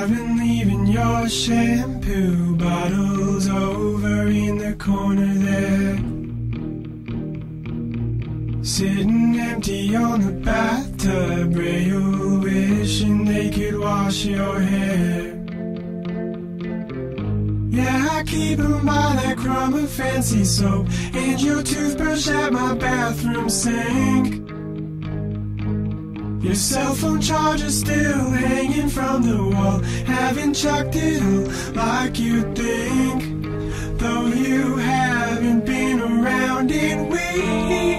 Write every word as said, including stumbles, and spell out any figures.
I've been leaving your shampoo bottles over in the corner there, sitting empty on the bathtub rail, wishing they could wash your hair. Yeah, I keep 'em by that crumb of fancy soap, and your toothbrush at my bathroom sink. Your cell phone charger still hanging from the wall, haven't chucked it all like you'd think, though you haven't been around in weeks.